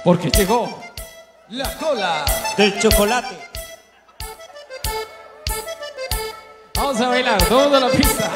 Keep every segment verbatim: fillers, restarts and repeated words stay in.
Porque llegó la cola del chocolate. Vamos a bailar toda la pista.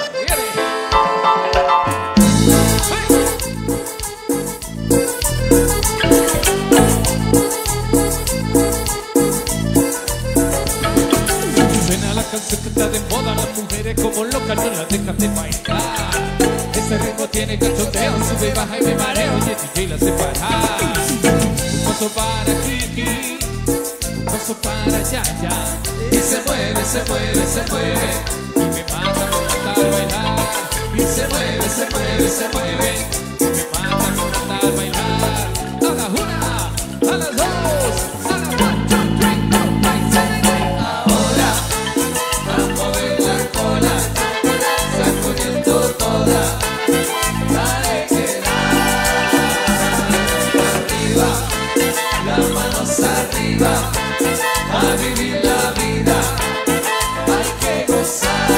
Suena la canción que está de moda, las mujeres como locas no la dejan de bailar. Este ritmo tiene cachondeo, sube y baja y me mareo y el D J la hace parar. Un paso para Kiki, un paso para Yaya, y se mueve, se mueve, se mueve, y me mata, me mata al bailar. Y se mueve, se mueve, se mueve, y me mata, me mata al bailar. A la una, a las dos, a la one, two, three, four, five, seven, eight. Ahora, a mover la cola, sacudiendo toda. Dale que da, arriba, las manos arriba, a vivir la vida, hay que gozar.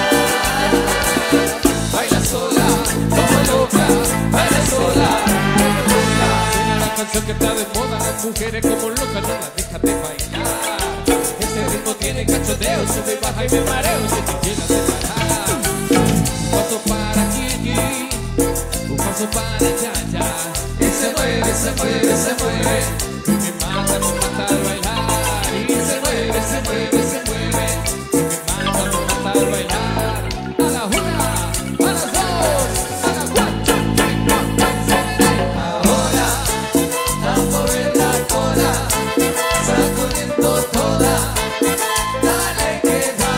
Baila sola, como loca, baila sola, como loca. Suena la canción que está de moda, las mujeres como locas no la dejan de bailar. Este ritmo tiene cachondeo, sube y baja y me mareo, y se te quiera separar. Un paso para Kiki, un paso para Yaya, y se mueve, se mueve, se mueve, y me mata, me mata al bailar. Y se mueve, se mueve, se mueve, y me mata, me mata al bailar. A la una, a las dos, a la one, two, three, four, five, seven, eight. Ahora, a mover la cola, sacudiendo toda. Dale que da,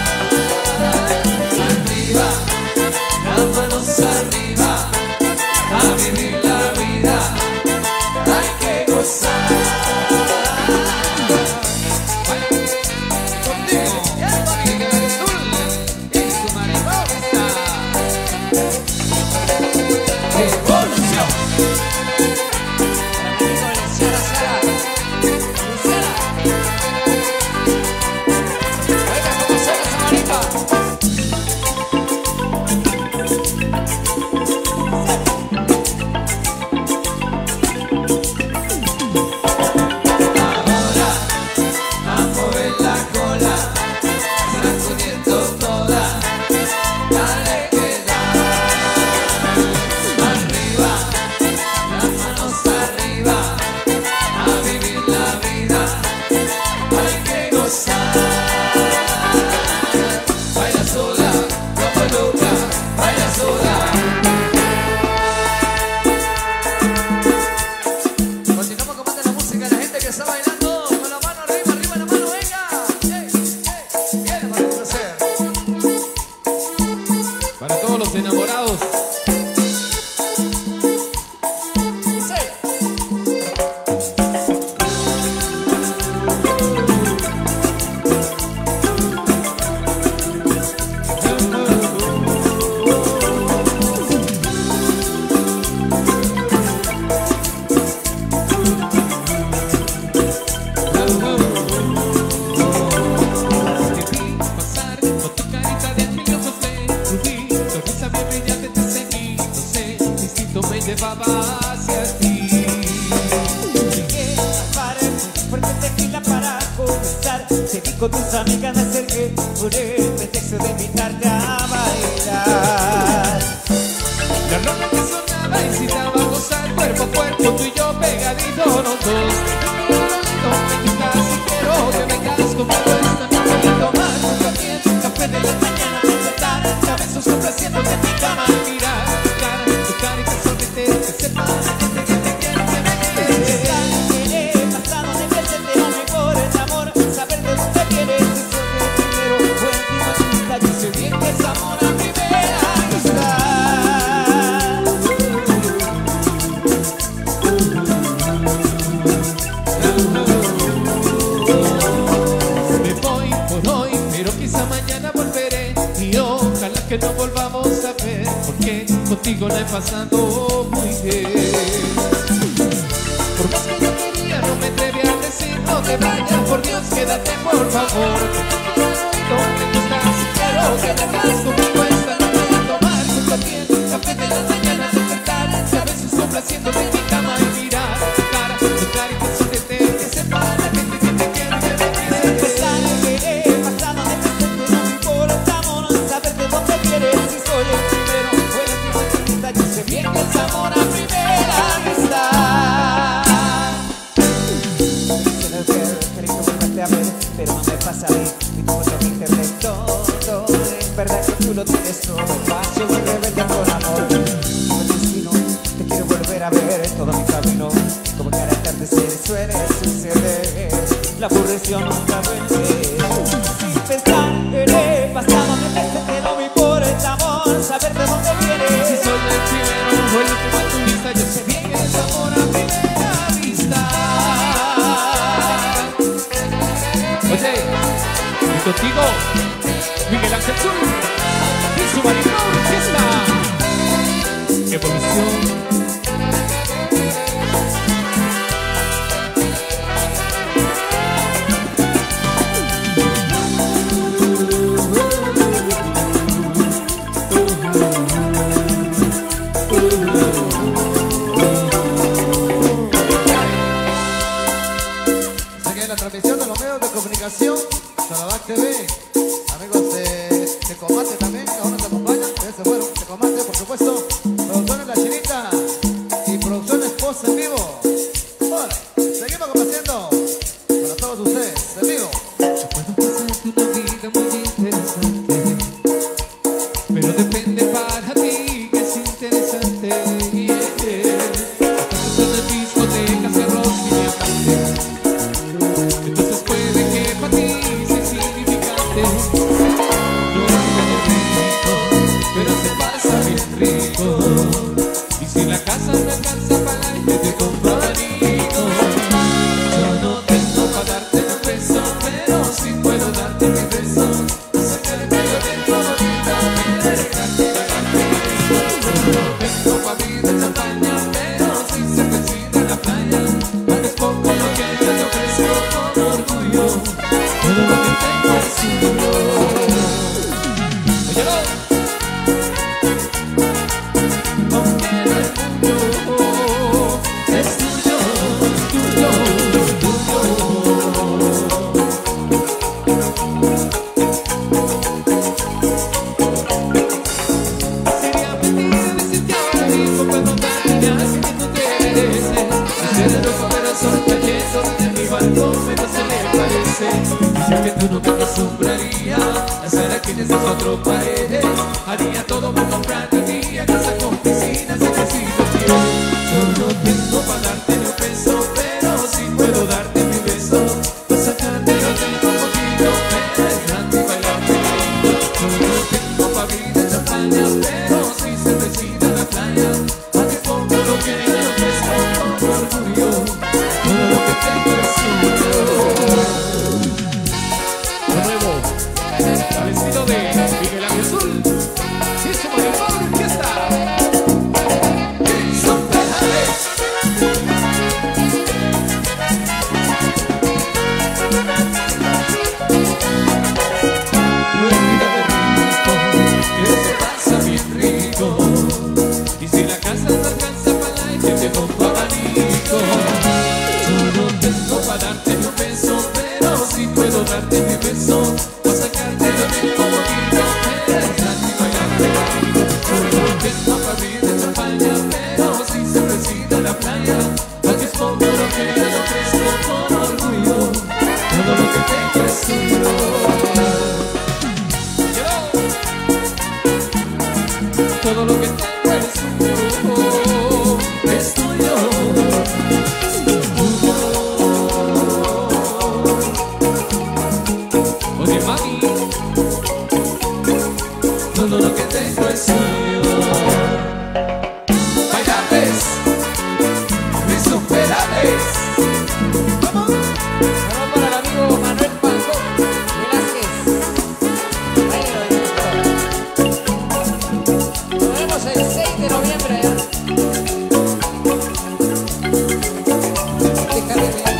arriba, las manos arriba, a vivir la vida, hay que gozar. Contigo, Miguel Azul y su mariposa. Evolución. Luciana, Sara, Luciana. Venga, como suena esa maripa. Para todos los enamorados. Me llevaba hacia ti. Llegué al bar, fuerte tequila para comenzar. Te vi con tus amigas, me acerqué por el pretexto de invitarte a bailar. La rola que sonaba incitaba a gozar cuerpo a cuerpo, tú y yo pegaditos los dos. No me quitas si quiero que vengas conmigo esta noche y tomar junto a ti café de la mañana, despertar, cabezos complaciéndote en mi cama y mirar tu cara, tu cara y que sonrite, que sepa la gente que te quiere, que me quieres. Que he pasado de veces de hombre por el amor, saber de dónde vienes, eso que primero fue encima de mi vista. Yo sé bien que es amor a primera vista. Me voy por hoy, pero quizá mañana volveré, y ojalá que no volvamos a ver, porque contigo la he pasado muy bien. Por más que yo quería, no me atreví a decir no te vayas, por Dios quédate por favor. No me gusta si quiero que vengas conmigo esta noche y tomar junto a ti café de la mañana, despertar, a veces complaciéndote en mi cama y mirar tu cara, tu tienes todo espacio, muy rebelde con amor. Como el destino, te quiero volver a ver todo mi camino. Como cada atardecer suele suceder, la aburrición nunca vence. Sin pensar en el pasado, me presente, mi por el amor, saber de dónde vienes. Si soy el primero o el último en tu lista, yo sé bien que es amor a primera vista. Oye, y contigo, Miguel Ángel Zul y su Marino Orquesta. Evolución. Transmisión de los medios de comunicación, Saladac T V, amigos de Tecomate también, que aún nos acompañan, que se fueron, Tecomate por supuesto, Producciones La Chinita y Producciones Post en vivo. Vale, seguimos complaciendo para todos ustedes, en vivo. Yo puedo pasarte una vida muy interesante, pero depende para ti que es interesante. Yeah, yeah. Estás en el discoteca, cerros y diamantes. Entonces puede que para ti sea insignificante. No es rico, pero se pasa bien rico. Y si la casa no alcanza para el aire, te compro abanico. Yo no tengo para darte un beso, pero sí puedo darte mi beso. Sacarte yo de todo vida, me dejarte yo no tengo para vida champaña, pero sí se preside en la playa. Porque es poco lo que yo te ofrezco con orgullo. Todo lo que tengo es tuyo. Óyelo. Aunque el mundo es tuyo, tuyo, tuyo. Sería mentira decirte ahora mismo cuando dañas que tú quieres. Hacer loco pero solo cayendo desde mi balcón, pero se le parece. Dice que tú no me acostumbraría a estar aquí en esas cuatro paredes. Haría todo por comprarte a ti a casa con piscina, si necesito tiempo. Yo no tengo para darte ni un peso, pero sí puedo darte mi beso. Para sacarte yo tengo un poquito, dejarte bailar pegadito. Yo no tengo para vida champaña, pero sí se preside en la playa. Porque es poco lo que yo ofrezco con orgullo. Todo lo que tengo es tuyo. De nuevo, al estilo de Miguel Ángel Zul y su Marino Orquesta. Son pedales. No es vida de rico, que se pasa bien rico. Y si la casa no alcanza para el aire, te pongo abanico. Yo no tengo para darte ni un beso, pero sí puedo darte mi beso. Para sacarte yo tengo un poquito, dejarte bailar pegadito. Yo no tengo para vida champaña, pero sí se preside en la playa. Porque es poco lo que yo te ofrezco con orgullo. Todo lo que tengo es tuyo. Todo lo que tengo es tuyo, es tuyo. Oye, mami, todo lo que tengo es tuyo. Bailables, insuperables. Vamos para el amigo Manuel Paco Velázquez. Ahí lo disfruto. Nos vemos el seis de noviembre. ¿eh? Déjame ver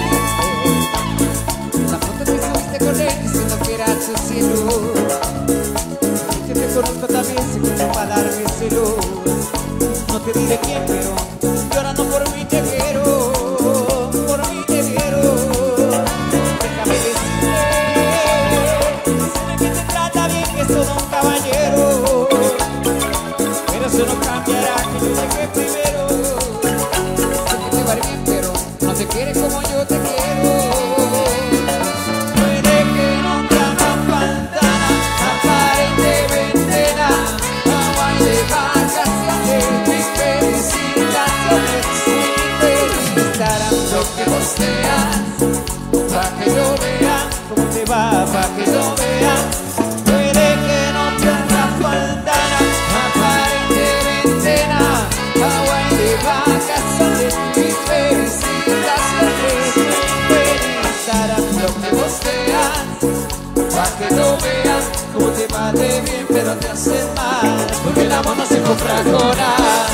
la foto que subiste con él diciendo que era tu cielo. Que te conozco también, seguro para darme celo. No te diré quién, pero llorando por mí te quiero. Por mí te quiero. Déjame decirte, decirme que te trata bien, que sos un caballero. Pero eso no cambiará que yo llegué primero. Sé que te va bien, pero no te quiere como yo te quiero. Puede que no te haga falta nada, aparentemente nada. lo que posteas, pa' que yo vea cómo te va, pa' que yo vea. Puede que no te haga falta aparentemente nada, Hawái de vacaciones y felicitaciones. En Instagram lo que posteas, pa' que yo vea cómo te va de bien, pero te hace mal, porque el amor no se compra con nada.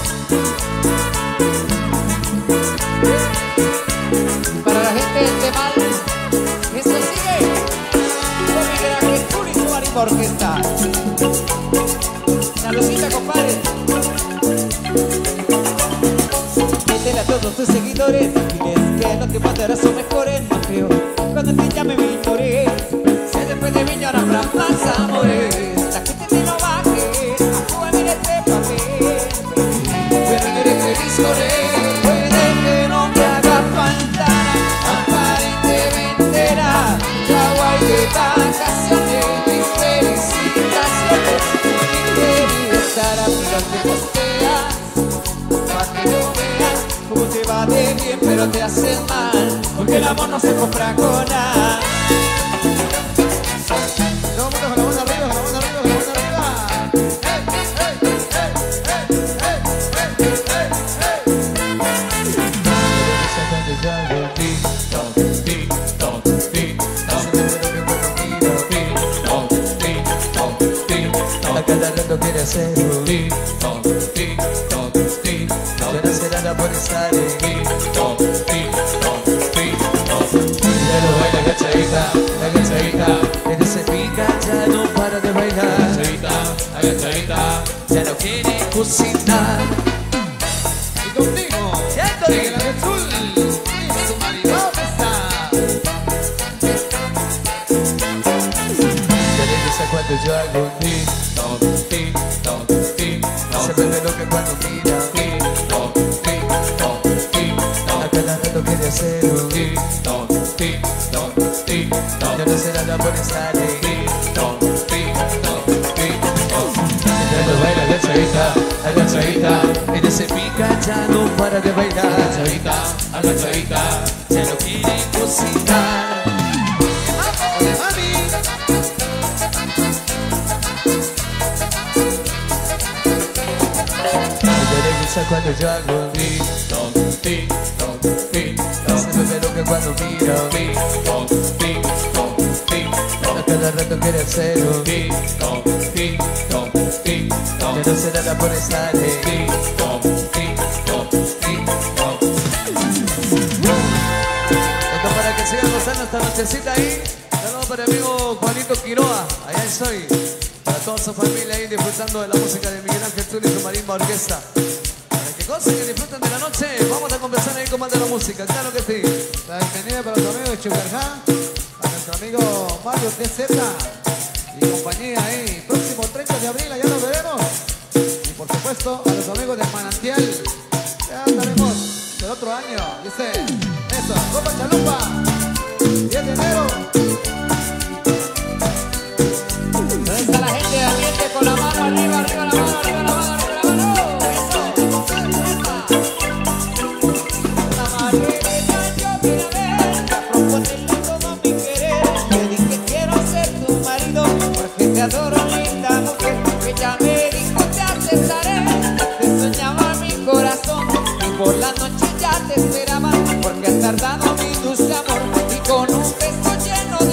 Para la gente de mal, eso sigue. Con Miguel Ángel Zul y su marimba orquesta. Saludcita, compadre. Métele a todos tus seguidores, diles que no te mandarás son mejores. No creo cuando te llame mi lloré, si después de mí ahora habrá más amores. La gente te lo va a querer, a jugar en este papel, pero no eres feliz con él. Puede que no te haga falta aparentemente nada, Hawái de vacaciones y felicitaciones. Y estar a mirar que posteas, pa' que yo vea cómo te va de bien, pero te hace mal, porque el amor no se compra con nada. Todo el mundo con la mano arriba, con la mano arriba, con la mano arriba. ¡Hey, hey, hey, hey, hey, hey, A cada rato quiere hacer un TikTok, TikTok, TikTok. Yo no sé nada por estar en TikTok, TikTok, TikTok. Pero baila agachadita, agachadita. Desde ese pica ya no para de bailar. Agachadita, agachadita. Ya no quiere cocinar. Y contigo, Miguel Ángel Zul y su marimba orquesta. Ya le gusta cuando yo hago un TikTok, TikTok, TikTok. Se prende lo que cuando mira TikTok, TikTok, TikTok. A cada rato quiere hacer un TikTok, TikTok, TikTok. Yo no sé nada por estar en TikTok, TikTok, TikTok. Pero baila agachadita, agachadita. Ella se pica, ya no para de bailar. Agachadita, agachadita. Ya no quiere cocinar. ¡Ole, mami! Cuando yo hago un TikTok, TikTok, TikTok. Se me lo que cuando miro TikTok, TikTok, TikTok. A cada rato quiere hacer un TikTok, TikTok, TikTok. Yo no sé nada por estar en TikTok, TikTok, TikTok. Esto para que sigan gozando esta nochecita ahí. Saludos para mi amigo Juanito Quiroa, allá estoy. Para toda su familia ahí disfrutando de la música de Miguel Ángel Zul y su marimba orquesta. Cosas que disfruten de la noche. Vamos a conversar ahí con más de la música, claro que sí. La bienvenida para los amigos de Chucarjá, a nuestro amigo Mario T Z y compañía ahí. Próximo treinta de abril, allá nos veremos. Y por supuesto a los amigos de Manantial. Ya estaremos el otro año. Dice, eso, Copa Chalupa, diez de enero. ¿Dónde está la gente de ambiente con la mano arriba, arriba, la mano, arriba, la mano, arriba, la mano? Te adoro, linda mujer, ella me dijo te aceptaré. Te soñaba mi corazón y por la noche ya te esperaba, porque has tardado mi dulce amor y con un beso lleno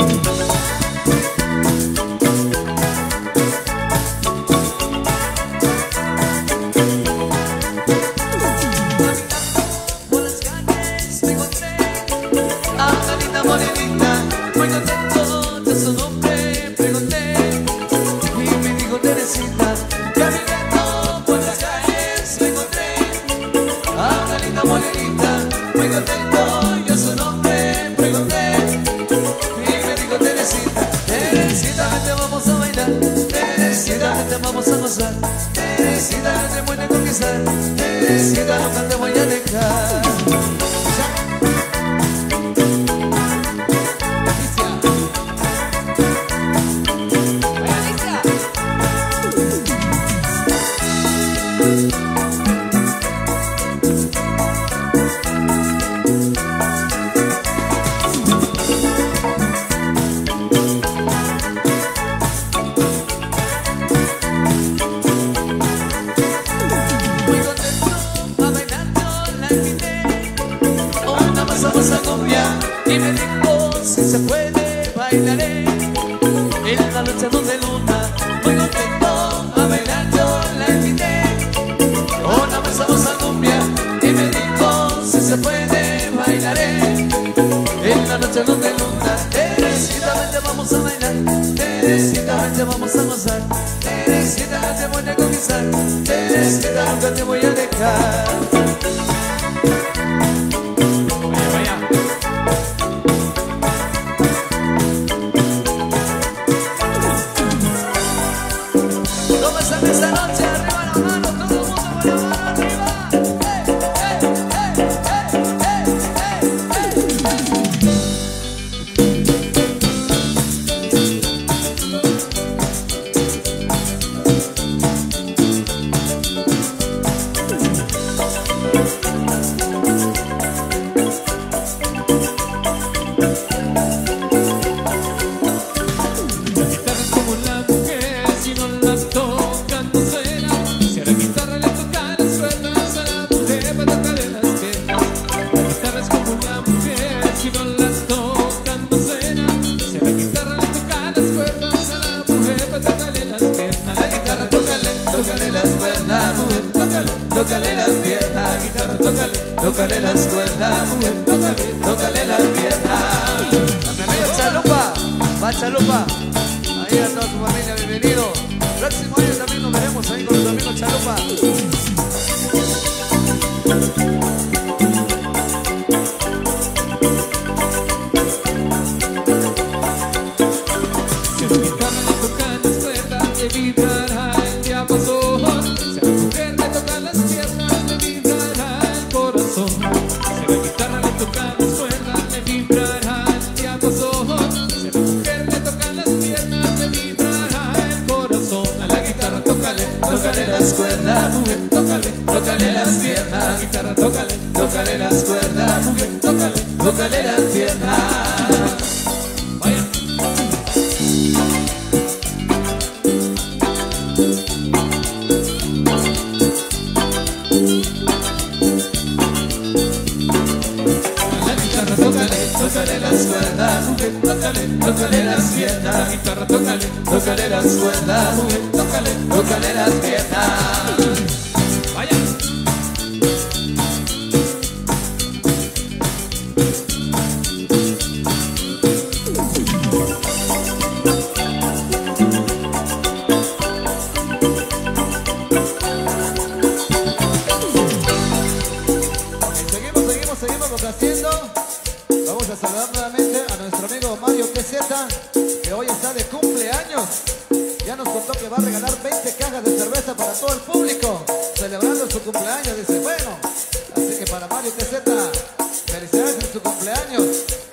Vamos a gozar, Teresita, no te voy a conquistar, Teresita, nunca te voy a dejar. Y me dijo, si se puede, bailaré en la noche donde luna. Muy contento a bailar, yo la invité. Una vez vamos a cumbia. Y me dijo, si se puede, bailaré en la noche donde luna. Teresita, vente, vamos a bailar. Teresita, vente, vamos a gozar. Teresita, te voy a conquistar. Teresita, nunca te voy a dejar. Esta noche arriba la mano, todo el mundo con la mano arriba. Hey, hey, hey, hey, hey, hey, La guitarra es como la mujer, si no la tocan no suena. Si a la guitarra le tocan las cuerdas, a la mujer va a tocarle las piernas. La guitarra es como la mujer, si no la tocan no suena. Si a la guitarra le tocan las cuerdas, a la mujer va a tocarle las piernas. La guitarra, tócale, tócale las cuerdas, mujer, tócale, tócale las piernas. Guitarra, tócale, tócale las cuerdas, mujer, tócale, tócale las piernas. A mi amigo Chalupa, va Chalupa, ahí a toda su familia, bienvenido. Próximo año también nos veremos ahí con los amigos Chalupa. Si a la guitarra le tocan las cuerdas, le vibrará el diapasón. Si a la mujer le tocan las piernas, le vibrará el corazón. Si a la guitarra le tocan las cuerdas, le vibrará el diapasón. Si a la mujer le tocan las piernas, le vibrará el corazón. A la guitarra tócale, Tócale las cuerdas, mujer, tócale, tócale las piernas. guitarra tócale, Tócale las cuerdas, mujer, tócale, tócale las piernas. vaya. La guitarra tócale, Tócale las cuerdas, mujer, tócale, tócale las piernas. guitarra tócale, Tócale las cuerdas, mujer, tócale, tócale las piernas. vaya. Seguimos, seguimos, seguimos complaciendo. Vamos a saludar nuevamente a nuestro amigo Mario T Z, que hoy está de cumpleaños. Ya nos contó que va a regalar veinte cajas de cerveza para todo el público, celebrando su cumpleaños. Dice, bueno, así que para Mario T Z, felicidades en su cumpleaños.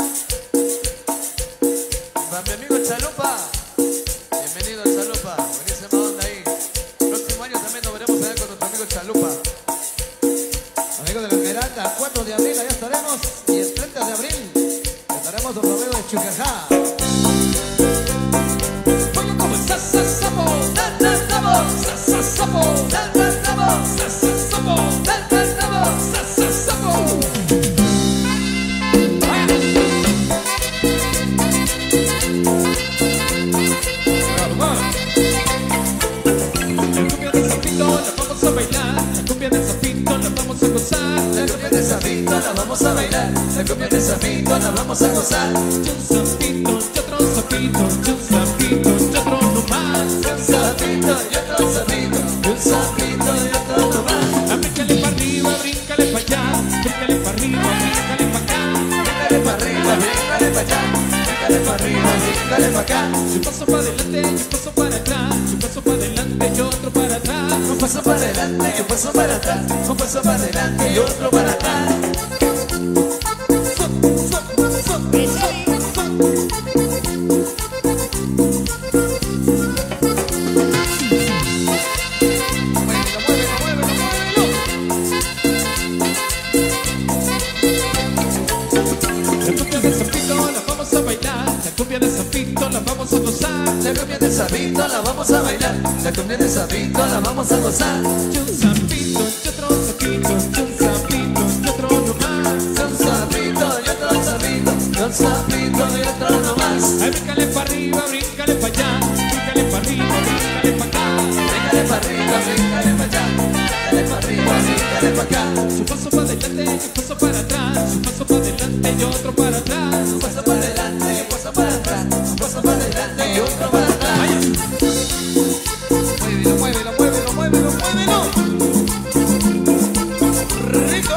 Para mi amigo Chalupa, bienvenido Chalupa, buenísima onda ahí. Próximo año también nos veremos allá con nuestro amigo Chalupa. Amigo de la Esmeralda, cuatro de abril allá estaremos, y el treinta de abril estaremos en Romeo de Chucajá. Oye, ¿cómo estás, sapo? ¡Tan, tan, tan! Sapo, sapo, ¡Tan, tan, tan! sapo, ¡Tan, tan, tan! sapo. Vaya. vamos a gozar. Un sapito y otro sapito, un sapito y otro no más. Un sapito y otro sapito, un sapito y otro no más. Ah, bríncale pa' arriba, bríncale pa' allá, bríncale pa' arriba, bríncale pa' acá. Bríncale pa' arriba, bríncale pa' allá, bríncale pa' arriba, bríncale pa' acá. Un paso para adelante y un paso para atrás, un paso para adelante y otro para atrás. Un paso para adelante y un paso para atrás, un paso para adelante y otro para atrás. La cumbia de Zapito la vamos a gozar. La cumbia de Zapito la vamos a bailar. La cumbia de Zapito la vamos a gozar. Un sapito y otro sapito, un sapito y otro no más. Un sapito y otro sapito, un sapito y otro no más. Ay, bríncale pa' arriba, bríncale pa' allá, bríncale pa' arriba, bríncale pa' acá. Bríncale pa' arriba, bríncale pa' allá, bríncale pa' arriba, bríncale pa' acá. Un paso para adelante y un paso para atrás, un paso para adelante y otro para atrás. Un paso para adelante y un paso para atrás, un paso para adelante y otro para atrás. Muévelo, muévelo, muévelo, muévelo, muévelo. Rico.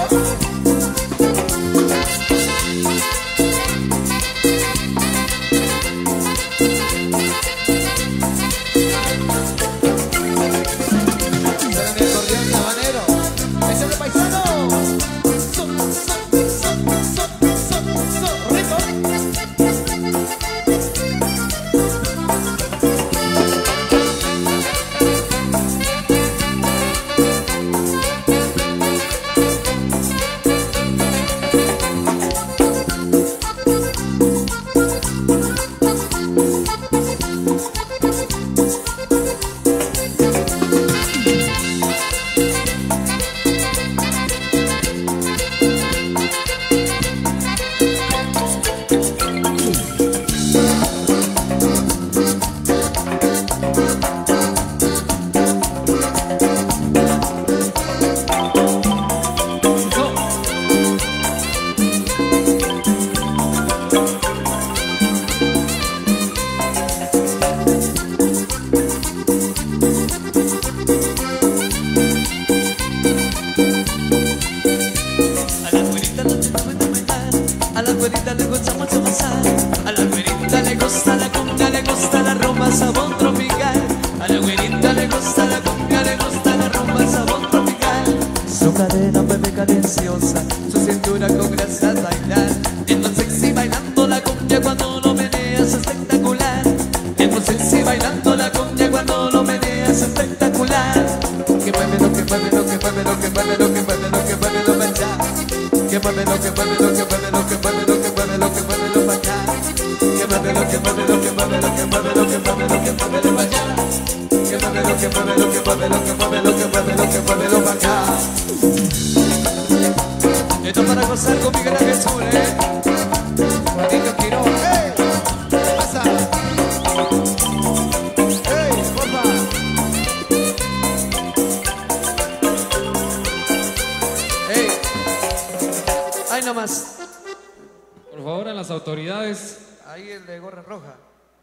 Por favor, a las autoridades. Ahí el de gorra roja.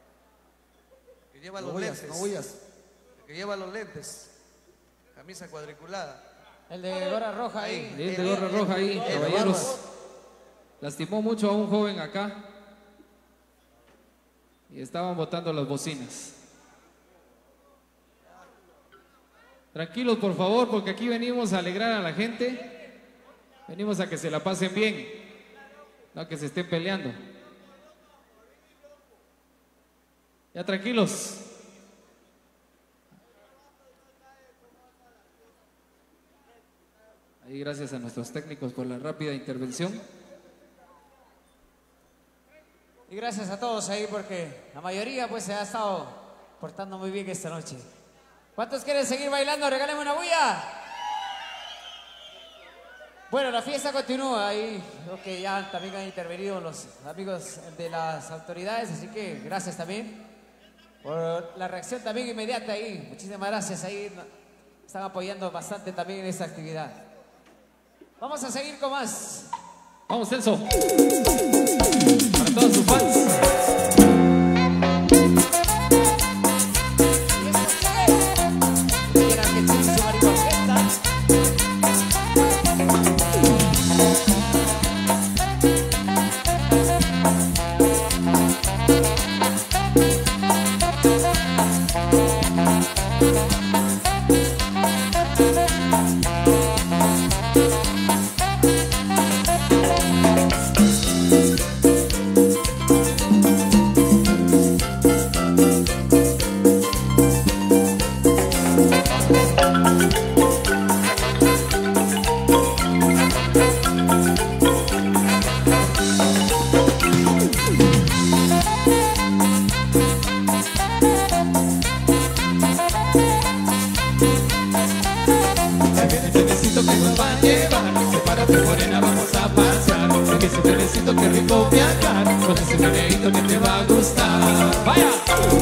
Que lleva los No huyas, lentes. no huyas. El que lleva los lentes. Camisa cuadriculada. El de gorra roja ahí. El de gorra roja ahí, caballeros. Lastimó mucho a un joven acá. Y estaban botando las bocinas. Tranquilos, por favor, porque aquí venimos a alegrar a la gente. Venimos a que se la pasen bien, no a que se estén peleando. Ya tranquilos. Ahí gracias a nuestros técnicos por la rápida intervención. Y gracias a todos ahí porque la mayoría pues se ha estado portando muy bien esta noche. ¿Cuántos quieren seguir bailando? Regálenme una bulla. Bueno, la fiesta continúa ahí. Creo que ya también han intervenido los amigos de las autoridades, así que gracias también por la reacción también inmediata ahí. Muchísimas gracias ahí. Están apoyando bastante también en esta actividad. Vamos a seguir con más. Vamos, Celso. Para todos sus fans. Qué rico viajar con ese meneíto que te va a gustar. ¡Vaya!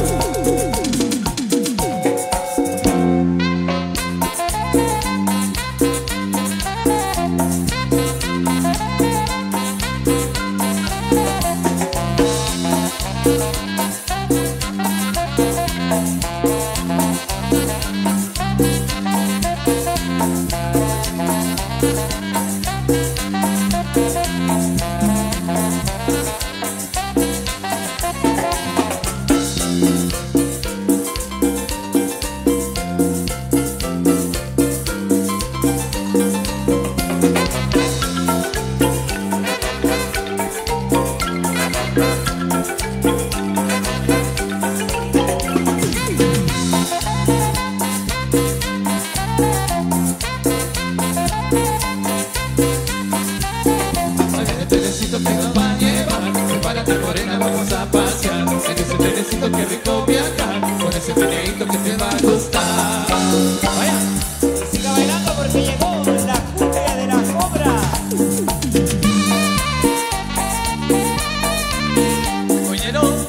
Qué rico viajar con ese meneíto que te va a gustar. Vaya. Siga bailando porque llegó la cumbia de la cobra. Oyeron.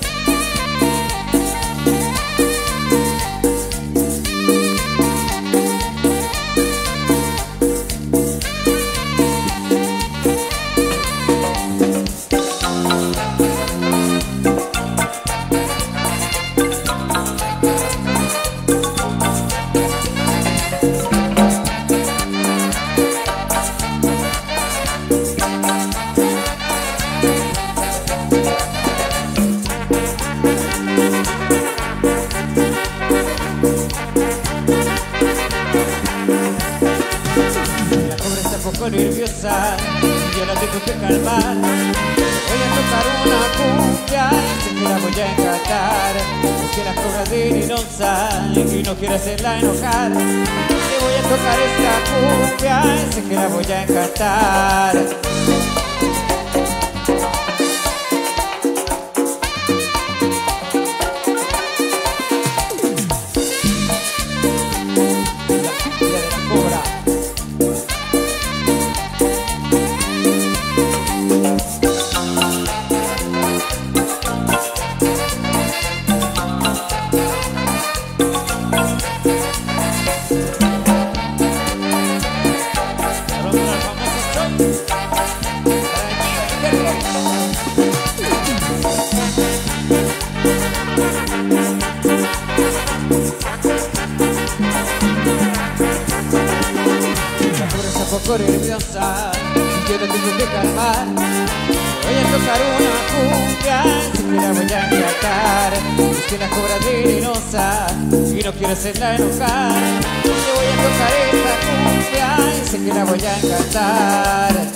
Nerviosa, yo la tengo que calmar. Voy a tocar una cumbia y sé que la voy a encantar. Es que la cobra de Ninosa y no quiero hacerla enojar. Le voy a tocar esta cumbia y sé que la voy a encantar. Nerviosa, yo la tengo que calmar. Voy a tocar una cumbia, sé que la voy a encantar. Es que la cobra de Ninosa y no quiero hacerla enojar. Le voy a tocar esta cumbia y sé que la voy a encantar.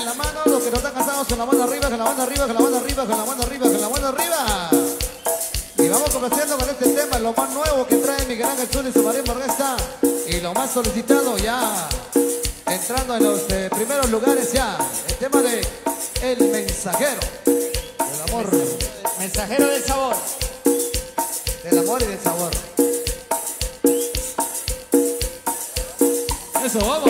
Con la mano arriba, con la mano arriba, con la mano arriba, con la mano arriba, con la mano arriba. Y vamos comenzando con este tema, lo más nuevo que trae Miguel Ángel Zul y su marimba orquesta. Y lo más solicitado ya, entrando en los eh, primeros lugares ya. El tema de El Mensajero del amor. Mensajero del sabor. Del amor y del sabor. Eso, vamos.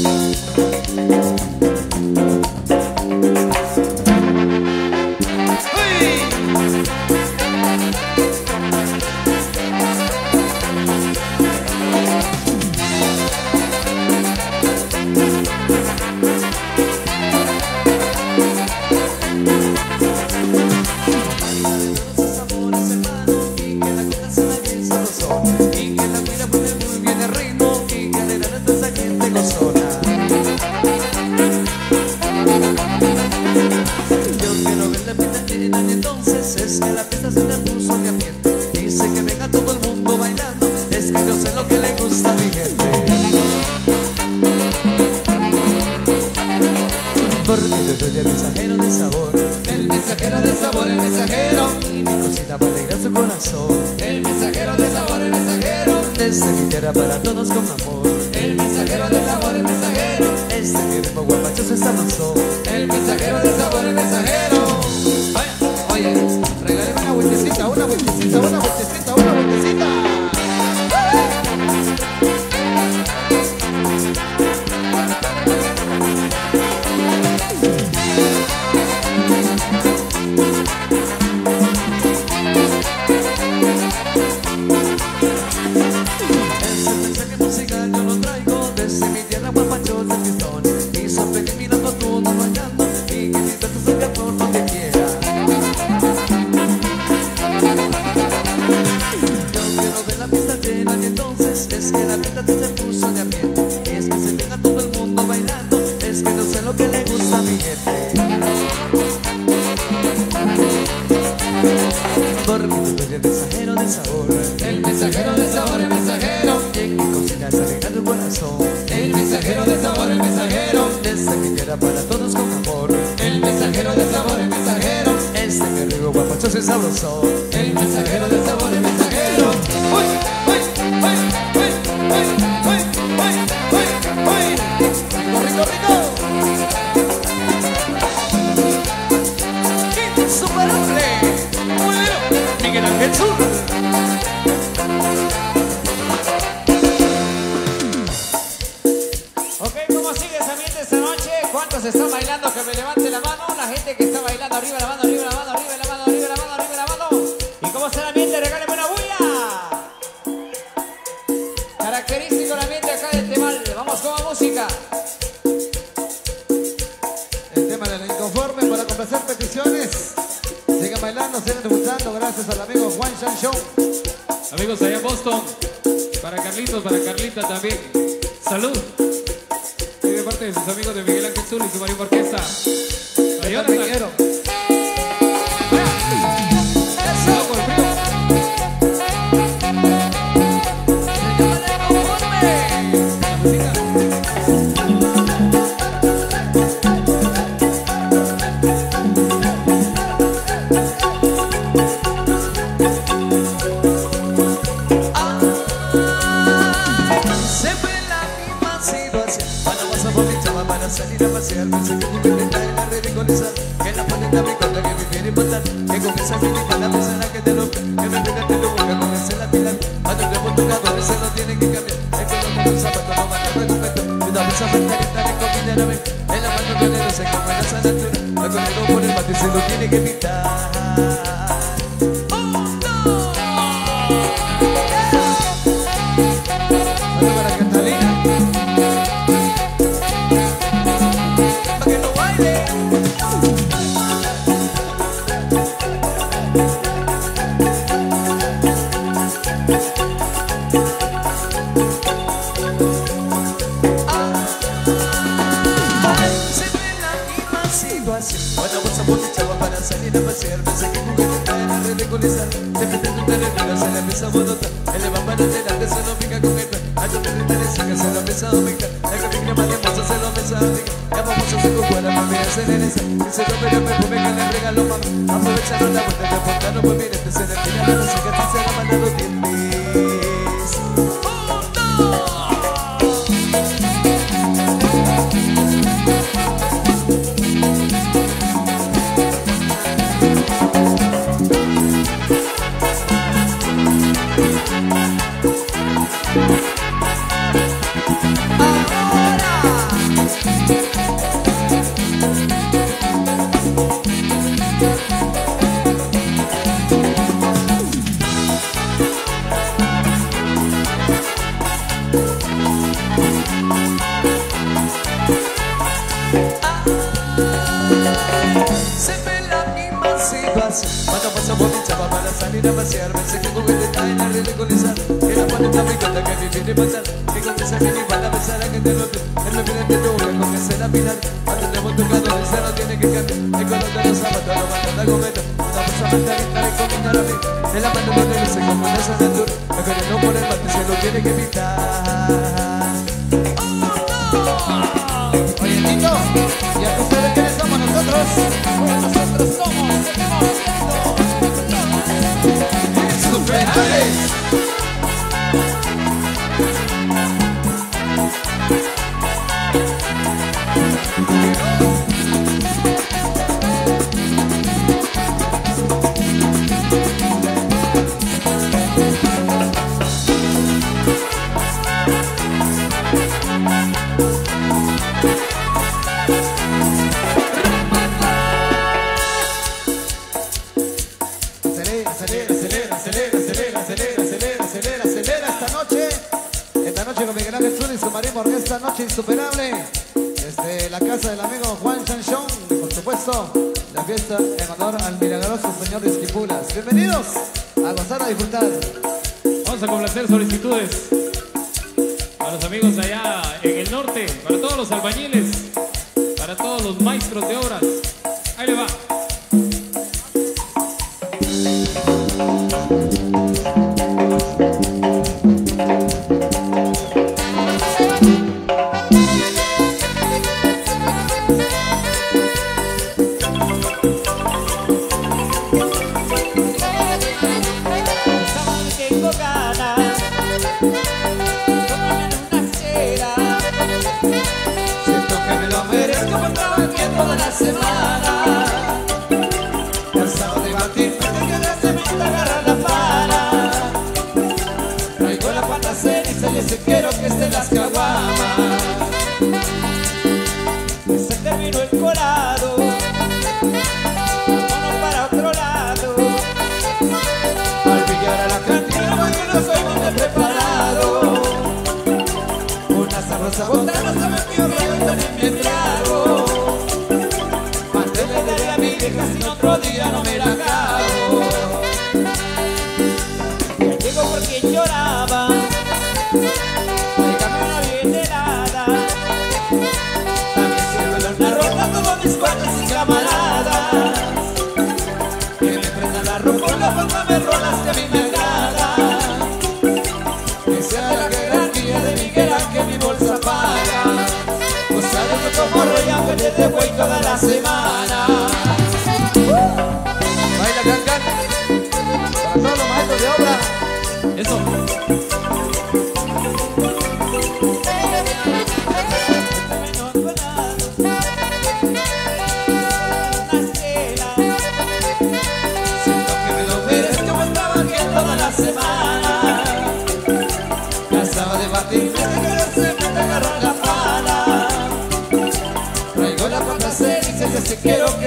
El mensajero de sabor, el mensajero de sabor, el mensajero, y mi cosita para alegrar su corazón. El mensajero de sabor, el mensajero, desde mi tierra para todos con amor. El mensajero de sabor, el mensajero, este que ritmo guapachoso es sabroso. El mensajero de sabor, el mensajero. Oye, regálame una vueltecita, una vueltecita, una vueltecita, una vueltecita. Sabroso. El mensajero de sabor, el mensajero. Uy, uy, uy, uy, uy, uy, uy, uy, uy. Rico, rico, rico. Insuperable. Bueno, Miguel Ángel Zul. Ok, ¿cómo sigue ese ambiente esta noche? ¿Cuántos están bailando? Que me levante la mano. La gente que está bailando, arriba la mano, arriba la mano, arriba la mano, arriba la mano, arriba la mano. ¿Y cómo está el ambiente? Regáleme una bulla. Característico el ambiente acá del Temal. Vamos con la música. El tema del inconforme para complacer peticiones. Sigan bailando, sigan disfrutando. Gracias al amigo Juan Shan Show. Amigos allá en Boston. Para Carlitos, para Carlita también. Salud. Y de parte de sus amigos de Miguel Ángel Zul y su marimba orquesta. Adiós, Quiero. Salir a pasear, pensé que tú me traes a ridiculizar. Que la paleta me cuenta que me quiere importar. Que con esa mímica la persona que te lo que me pegaste lo boca con ese lapilar. Cuando te por tu lado, ese no tiene que cambiar. Es que no tengo un zapato, mamá, no me respeto. Una bolsa falta que está rico, mineralmente. En la mano que le se come la sanatura. La corrido por el mate se lo tiene que pintar. Para Catalina. Cuando vos sos mi chava para salir a pasear, pensé que tu gente está en a ridiculizar. Te metes en tu enemigo, se le empieza a botar. Él le va para adelante, se lo pica con el plan. A yo te interesa que se lo empieza a ubicar. La que me crema de moza se lo empieza a ubicar. Ya vamos a se cuela, mami, ese nene se dice yo pero perfume que le regalo, mami. Aprovechando la vuelta de aportarlo, pues mire, este se le pide la música que se la manda los dientes. Cuando paso por mi chapa para salir a pasear, pensé que juguete está en la ridiculizar. Que la pone tan picante que me viene pasar. Que con esa mini bala pensará que te rompe. Él me pide que te voy a comerse la final. Cuando te hemos tocado el cerro tiene que cambiar. El color de los zapatos lo manda la gometa. Una cosa mentalista y combinar a mí. De la mano no le dice como una aventura. Me queriendo por el mate se lo tiene que evitar. Oye, Tito, ¿y a ustedes quiénes somos nosotros? Pues nosotros somos Insuperables. Esta noche insuperable desde la casa del amigo Juan Chanchón y por supuesto la fiesta en honor al milagroso señor de Esquipulas. Bienvenidos a gozar, a disfrutar. Vamos a complacer solicitudes para los amigos allá en el norte, para todos los albañiles, para todos los maestros de obras. Ahí le va. Semana, cansado de batir, me quedaste, me agarra la pala. Traigo la pata ceniza y ese quiero que esté las caguamas. Se terminó el colado, vámonos para otro lado. Al pillar a la cantina, porque no soy muy preparado. Una sabrosa botana se me pidió reventar en mi trago. Si otro día no me la cago. Ya llego porque lloraba. Mi camina bien helada. También sirve una ropa como mis cuates y camaradas. Que me prendan la ropa, póngame rolas que a mí me agradan. Que sea la jerarquía de mi guerra que mi bolsa paga. Pues sabes que como rollando le debo y toda la semana. Baila, can, can. Para todos los maestros de obra. Eso. Siento que me lo merezco, como estaba aquí toda la semana. Cansado de batir, desde que se me agarró la pala. Traigo la pata ceniza y ese quiero que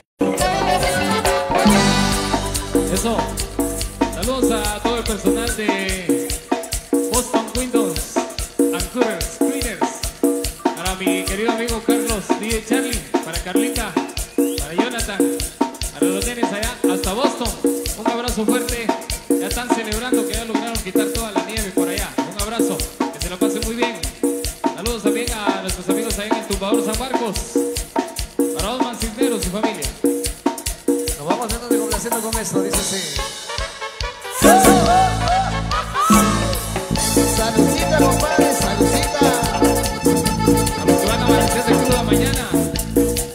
Eso. Saludos a todo el personal de Boston Windows and Coolers, Cleaners. Para mi querido amigo Carlos, D J Charlie, para Carlita, para Jonathan, para los nenes allá hasta Boston. Un abrazo fuerte. Ya están celebrando que ya lograron quitar toda la nieve por allá. Un abrazo. Que se la pasen muy bien. Saludos también a nuestros amigos allá en el Tumbador San Marcos. Para Osman Cisneros y familia. Nos vamos dando y complaciendo con esto, dice así. Saludcita, compadre, saludcita. A los que van a amanecer de cruda mañana.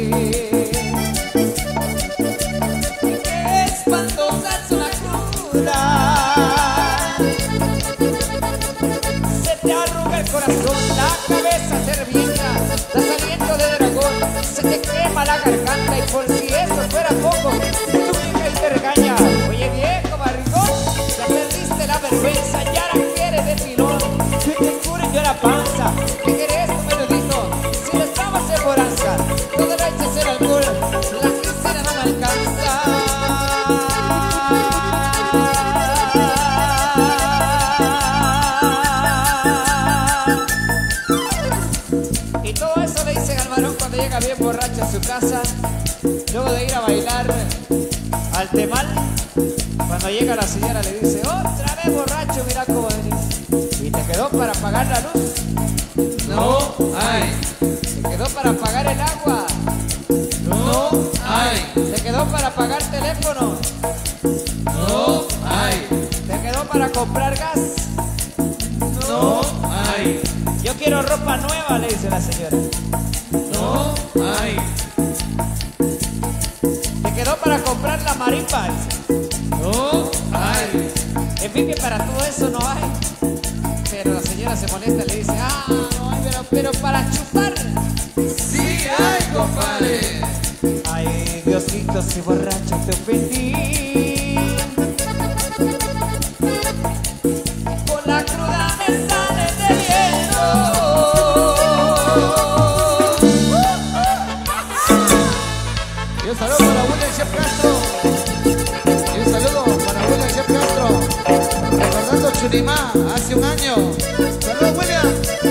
Qué espantosa es una cruda. Se te arruga el corazón, la cabeza te revienta, estás saliendo de dragón, se te quema la garganta y por si eso fuera poco, tu hija y te regaña. Oye viejo barrigón, ya perdiste la vergüenza, ya la quieres de pilón, que te curen yo la panza, que querés tu menudito, si le estamos en bonanza, todo le eches el alcohol, la quincena no me alcanza. Y todo eso le dicen al varón cuando llega bien borracho a su casa, luego de ir a bailar al temal. Cuando llega la señora le dice, otra vez borracho, mira cómo venís. ¿Y te quedó para pagar la luz? No hay. ¿Te quedó para pagar el agua? No hay. ¿Te quedó para pagar teléfono? No hay. ¿Te quedó para comprar gas? No hay. Yo quiero ropa nueva, le dice la señora. No hay. ¿Te quedó para comprar la maripa? Dice. No hay. En fin, que para todo eso no hay. Pero la señora se molesta y le dice, ah, no hay, pero, pero para chupar. Sí hay, compadre. Ay, Diosito, si borracho te ofendí. Con la cruda me sale de viento. Y un saludo para William Chef Castro. Y un saludo para William Chef Castro. Recordando Churimá hace un año. Saludos, William.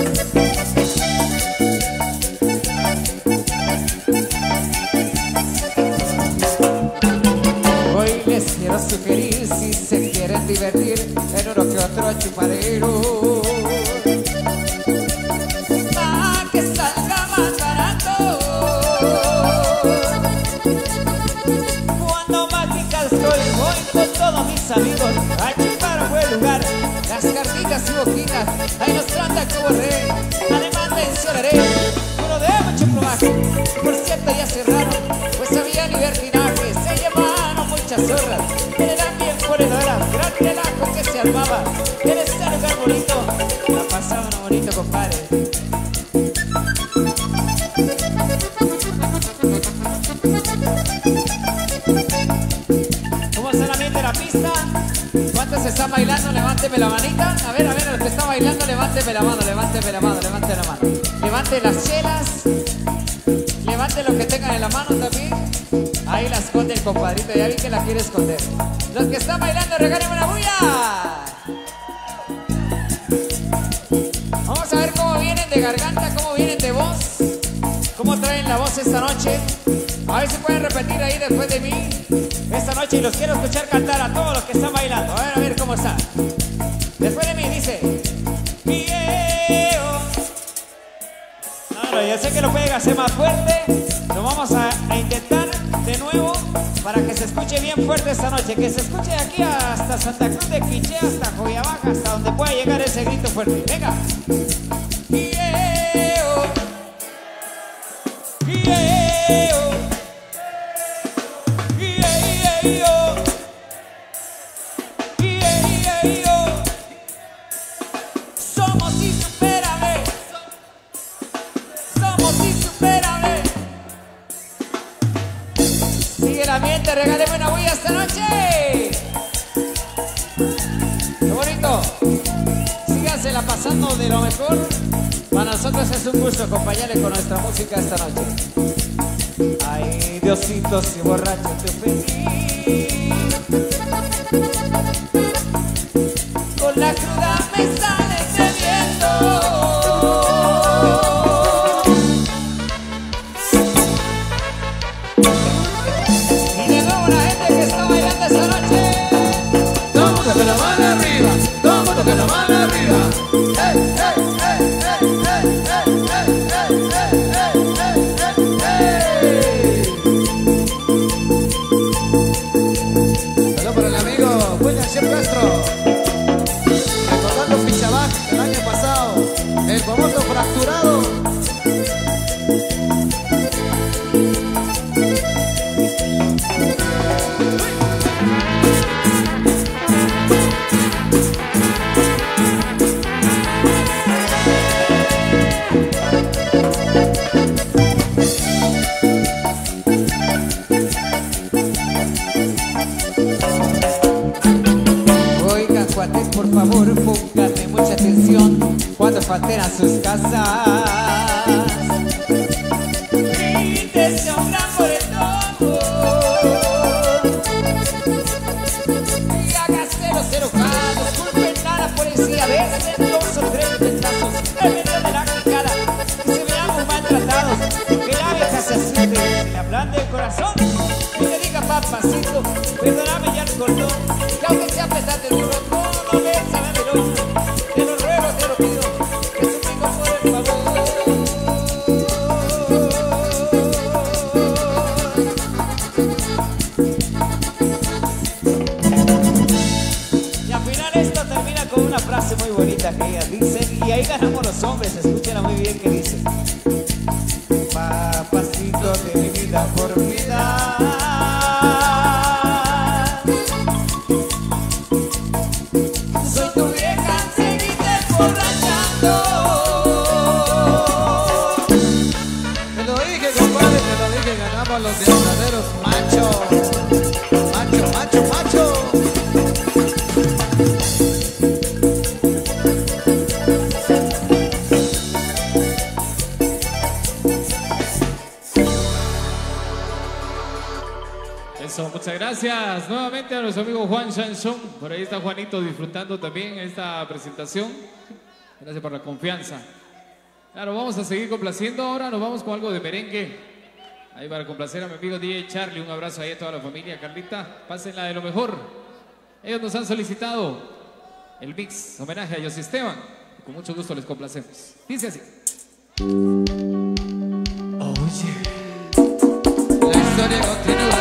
Hoy les quiero sugerir, si se quieren divertir, en uno que otro chupadero, para que salga más barato. Cuando mágica estoy, voy con todos mis amigos a chupar un buen lugar. Las carnitas y boquitas, ahí nos tratan como rey. Además mencionaré uno de mucho plumaje. Por cierto ya cerraron, pues había libertinaje. Se llamaron muchas zorras, eran bien ponedoras. Gran relajo que se armaba en este lugar bonito. La pasaban bonito, compadre. ¿Cómo está el ambiente de la pista? ¿Cuántos están bailando? Levánteme la manita. A ver, a ver, los que están bailando, levánteme la mano, levánteme la mano, levánteme la mano. Levante las chelas, levante lo que tengan en la mano también. Ahí la esconde el compadrito, ya vi que la quiere esconder. Los que están bailando, regálenme una bulla. Vamos a ver cómo vienen de garganta, cómo vienen de voz, cómo traen la voz esta noche. A ver si pueden repetir ahí después de mí esta noche, y los quiero escuchar cantar a todos los que están bailando. A ver, a ver cómo está. Después de mí dice, Pieo. No, no, yo sé que lo pueden hacer más fuerte. Lo vamos a, a intentar de nuevo para que se escuche bien fuerte esta noche. Que se escuche de aquí hasta Santa Cruz de Quiché, hasta Joyabaja, hasta donde pueda llegar ese grito fuerte. Venga. Pieo. Pieo. Somos insuperables, somos insuperables. Sigue el ambiente, regáleme una bulla esta noche. Qué bonito. Sígansela pasando de lo mejor. Para nosotros es un gusto acompañarle con nuestra música esta noche. Ay, Diosito, si borracho te ofendí. Con la cruda me sale bebiendo. Y de nuevo la gente que está bailando esta noche. Todo el mundo con la mano arriba. Todo el mundo con la mano arriba. ¡Ey, ey, ey, ey, ey, ey, ey, ey, ey, ey, ey, ey! patean sus casas y desea un gran moretón y haga cero, cero casos, culpen a la policía, a veces dos o tres petazos en medio de la quijada y se verán muy maltratados, que la vieja se asuste, que le ablande el corazón y le diga papacito, perdóname ya el cordón, que aunque sea pesar del duro, no lo ves a ver el hoyo, te lo ruego, te lo pido, te suplico por el favor. Y al final esto termina con una frase muy bonita que ellas dicen, y ahí ganamos los hombres, escúchenla muy bien, que dice: papacito de mi vida por piedad, soy tu vieja, seguite emborrachando. Te lo dije, compadre, te lo dije, ganamos los verdaderos machos. Macho, macho, macho. Eso, muchas gracias nuevamente a nuestro amigo Juan Chanson. Por ahí está Juanito disfrutando también esta presentación. Gracias por la confianza. Claro, vamos a seguir complaciendo ahora. Nos vamos con algo de merengue. Ahí para complacer a mi amigo D J Charlie. Un abrazo ahí a toda la familia. Carlita, pásenla de lo mejor. Ellos nos han solicitado el mix homenaje a José Esteban. Con mucho gusto les complacemos. Dice así. Oye, la historia continúa.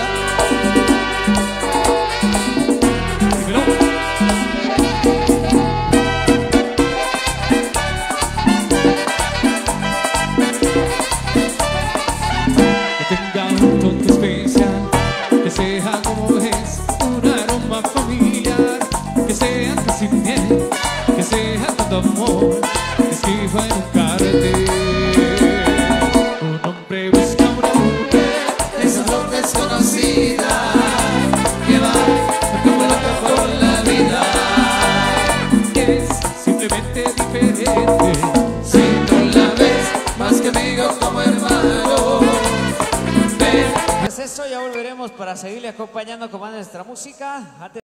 Que tenga un toque especial, que sea como es, un aroma familiar, que sea casi miel, que sea tanto amor, que escriba en un cartel. Un hombre busca una mujer, Esa flor desconocida que va como loca por la vida. que es simplemente diferente. Si tú la ves más que amigo como hermano, ven. Pues eso, ya volveremos para seguirle acompañando con más de nuestra música. Antes